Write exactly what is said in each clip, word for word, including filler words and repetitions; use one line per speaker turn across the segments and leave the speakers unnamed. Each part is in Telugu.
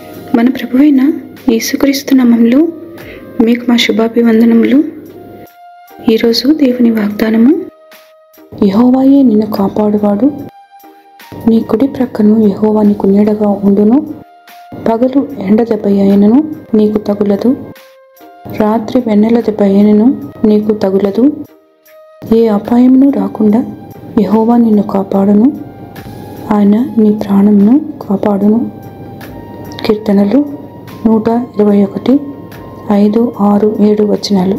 మన ప్రభువైన యేసుక్రీస్తు నామములో మీకు మా శుభాభివందనములు. ఈరోజు దేవుని వాగ్దానము, యెహోవాయే నిన్ను కాపాడువాడు, నీ కుడి ప్రక్కను యెహోవా నీకు నీడగా ఉండును. పగలు ఎండ దెబ్బ అయినను నీకు తగులదు, రాత్రి వెన్నెల దెబ్బ అయినను నీకు తగులదు. ఏ అపాయమును రాకుండా యెహోవా నిన్ను కాపాడును, ఆయన నీ ప్రాణమును కాపాడును. కీర్తనలు నూట ఇరవై ఒకటి ఐదు ఆరు ఏడు వచనాలు.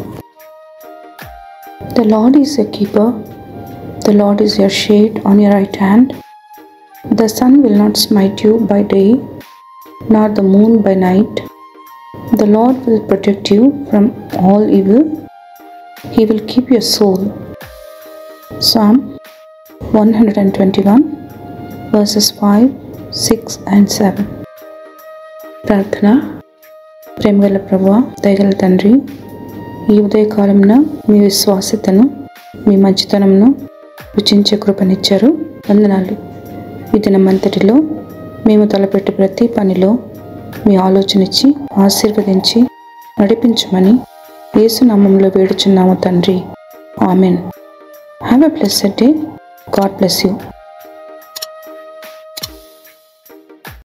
The Lord is your keeper, the Lord is your shade on your right hand. The sun will not smite you by day, nor the moon by night. The Lord will protect you from all evil. He will keep your soul. Psalm one twenty-one verses five, six and seven. ప్రార్థన. ప్రేమగల ప్రభువా, దయగల తండ్రి, ఈ ఉదయకాలంన మీ విశ్వాసతను, మీ మంచితనమును రుచించే కృపనిచ్చారు. వందనాలు. ఈ దినమంతటిలో మేము తలపెట్టే ప్రతి పనిలో మీ ఆలోచన ఇచ్చి ఆశీర్వదించి నడిపించమని యేసు నామములో వేడుచున్నాము తండ్రి. Amen. Have a blessed day. God bless you.